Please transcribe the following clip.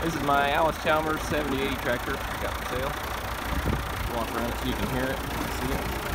This is my Allis-Chalmers 7080 tractor I got for sale. Walk around it so you can hear it, see it.